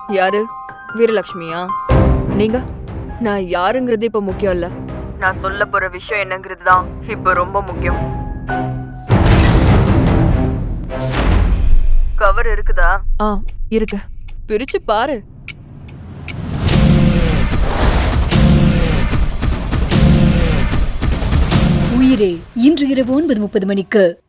யாரு? வீரலட்சுமியா? நீங்க? நான் யாருங்கிறது இப்ப முக்கியம் இல்ல. நான் சொல்ல போற விஷயம் என்னங்கிறது தான் இப்ப ரொம்ப முக்கியம். கவர் இருக்குதா? இருக்கு. பிரிச்சு பாரு. உயிரே இன்று இரவு 9:30 மணிக்கு.